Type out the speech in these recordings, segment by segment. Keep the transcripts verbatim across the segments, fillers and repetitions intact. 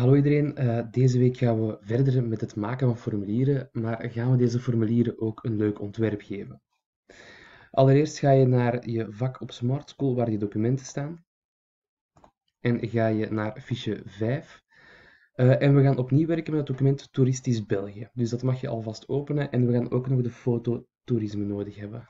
Hallo iedereen, uh, deze week gaan we verder met het maken van formulieren, maar gaan we deze formulieren ook een leuk ontwerp geven. Allereerst ga je naar je vak op Smart School waar je documenten staan en ga je naar fiche vijf uh, en we gaan opnieuw werken met het document Toeristisch België. Dus dat mag je alvast openen en we gaan ook nog de foto toerisme nodig hebben.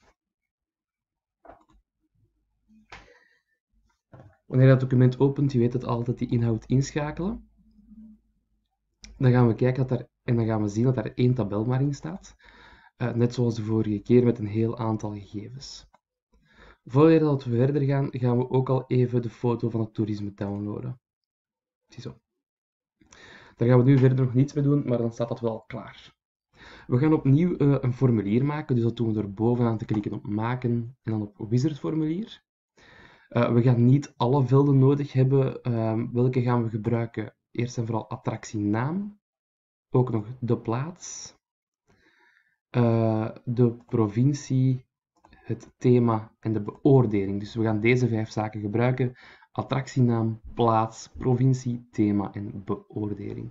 Wanneer je dat document opent, je weet het altijd die inhoud inschakelen. Dan gaan we kijken dat er, en dan gaan we zien dat er één tabel maar in staat. Uh, net zoals de vorige keer met een heel aantal gegevens. Voordat we verder gaan, gaan we ook al even de foto van het toerisme downloaden. Ziezo. Daar gaan we nu verder nog niets mee doen, maar dan staat dat wel klaar. We gaan opnieuw uh, een formulier maken, dus dat doen we door bovenaan te klikken op maken en dan op wizard formulier. Uh, we gaan niet alle velden nodig hebben. Uh, welke gaan we gebruiken? Eerst en vooral attractienaam, ook nog de plaats, uh, de provincie, het thema en de beoordeling. Dus we gaan deze vijf zaken gebruiken. Attractienaam, plaats, provincie, thema en beoordeling.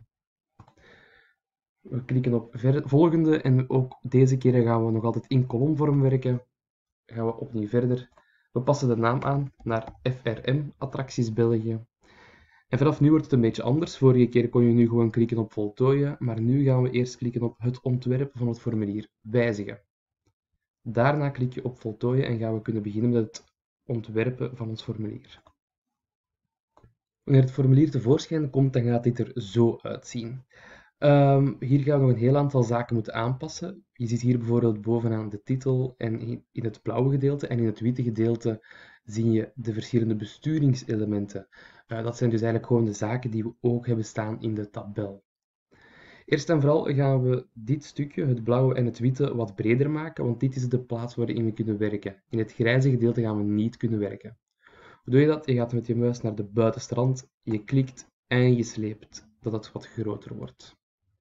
We klikken op volgende en ook deze keer gaan we nog altijd in kolomvorm werken. Gaan we opnieuw verder. We passen de naam aan naar F R M, Attracties België. En vanaf nu wordt het een beetje anders. Vorige keer kon je nu gewoon klikken op voltooien, maar nu gaan we eerst klikken op het ontwerp van het formulier wijzigen. Daarna klik je op voltooien en gaan we kunnen beginnen met het ontwerpen van ons formulier. Wanneer het formulier tevoorschijn komt, dan gaat dit er zo uitzien. Um, hier gaan we nog een heel aantal zaken moeten aanpassen. Je ziet hier bijvoorbeeld bovenaan de titel en in het blauwe gedeelte en in het witte gedeelte zie je de verschillende besturingselementen. Uh, dat zijn dus eigenlijk gewoon de zaken die we ook hebben staan in de tabel. Eerst en vooral gaan we dit stukje, het blauwe en het witte, wat breder maken, want dit is de plaats waarin we kunnen werken. In het grijze gedeelte gaan we niet kunnen werken. Hoe doe je dat? Je gaat met je muis naar de buitenste rand, je klikt en je sleept dat het wat groter wordt.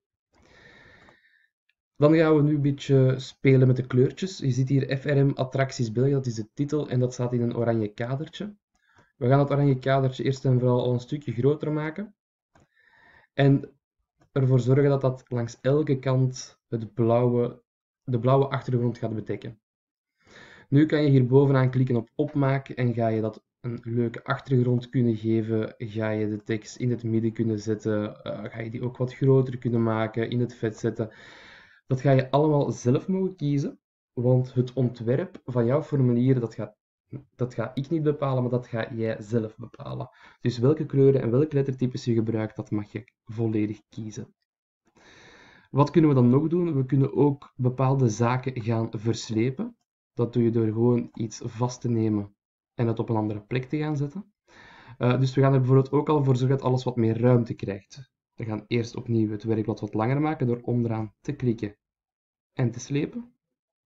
Dan gaan we nu een beetje spelen met de kleurtjes. Je ziet hier F R M Attracties België, dat is de titel en dat staat in een oranje kadertje. We gaan het oranje kadertje eerst en vooral al een stukje groter maken. En ervoor zorgen dat dat langs elke kant het blauwe, de blauwe achtergrond gaat bedekken. Nu kan je hier bovenaan klikken op opmaak en ga je dat een leuke achtergrond kunnen geven. Ga je de tekst in het midden kunnen zetten. Uh, ga je die ook wat groter kunnen maken, in het vet zetten. Dat ga je allemaal zelf mogen kiezen, want het ontwerp van jouw formulier, dat gaat, dat ga ik niet bepalen, maar dat ga jij zelf bepalen. Dus welke kleuren en welke lettertypes je gebruikt, dat mag je volledig kiezen. Wat kunnen we dan nog doen? We kunnen ook bepaalde zaken gaan verslepen. Dat doe je door gewoon iets vast te nemen en het op een andere plek te gaan zetten. Uh, dus we gaan er bijvoorbeeld ook al voor zorgen dat alles wat meer ruimte krijgt. We gaan eerst opnieuw het werkblad wat langer maken door onderaan te klikken en te slepen.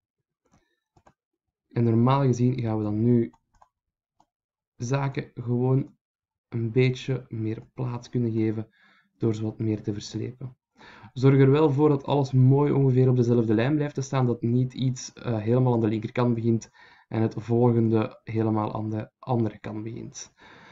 En normaal gezien gaan we dan nu zaken gewoon een beetje meer plaats kunnen geven door ze wat meer te verslepen. Zorg er wel voor dat alles mooi ongeveer op dezelfde lijn blijft te staan, dat niet iets uh, helemaal aan de linkerkant begint en het volgende helemaal aan de andere kant begint.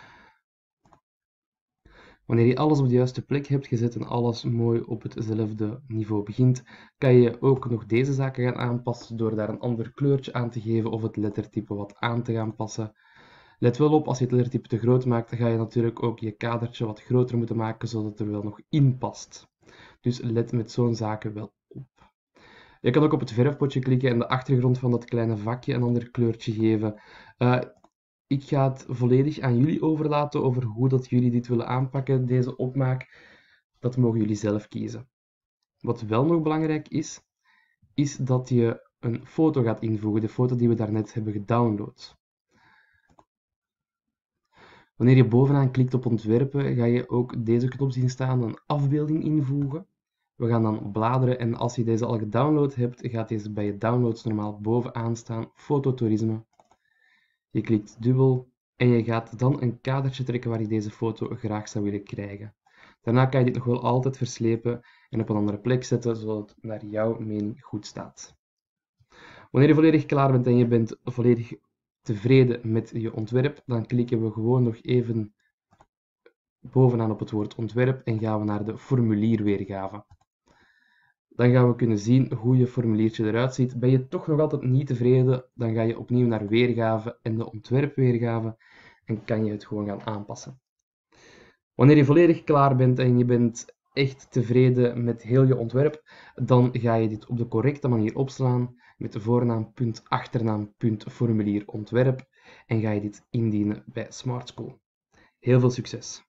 Wanneer je alles op de juiste plek hebt gezet en alles mooi op hetzelfde niveau begint, kan je ook nog deze zaken gaan aanpassen door daar een ander kleurtje aan te geven of het lettertype wat aan te gaan passen. Let wel op, als je het lettertype te groot maakt, dan ga je natuurlijk ook je kadertje wat groter moeten maken, zodat het er wel nog in past. Dus let met zo'n zaken wel op. Je kan ook op het verfpotje klikken en de achtergrond van dat kleine vakje een ander kleurtje geven. Uh, Ik ga het volledig aan jullie overlaten over hoe dat jullie dit willen aanpakken, deze opmaak. Dat mogen jullie zelf kiezen. Wat wel nog belangrijk is, is dat je een foto gaat invoegen, de foto die we daarnet hebben gedownload. Wanneer je bovenaan klikt op ontwerpen, ga je ook deze knop zien staan, een afbeelding invoegen. We gaan dan bladeren en als je deze al gedownload hebt, gaat deze bij je downloads normaal bovenaan staan, fototourisme. Je klikt dubbel en je gaat dan een kadertje trekken waar je deze foto graag zou willen krijgen. Daarna kan je dit nog wel altijd verslepen en op een andere plek zetten, zodat het naar jouw mening goed staat. Wanneer je volledig klaar bent en je bent volledig tevreden met je ontwerp, dan klikken we gewoon nog even bovenaan op het woord ontwerp en gaan we naar de formulierweergave. Dan gaan we kunnen zien hoe je formuliertje eruit ziet. Ben je toch nog altijd niet tevreden, dan ga je opnieuw naar weergave en de ontwerpweergave en kan je het gewoon gaan aanpassen. Wanneer je volledig klaar bent en je bent echt tevreden met heel je ontwerp, dan ga je dit op de correcte manier opslaan met de voornaam, punt, achternaam, punt, formulier, ontwerp en ga je dit indienen bij Smart School. Heel veel succes!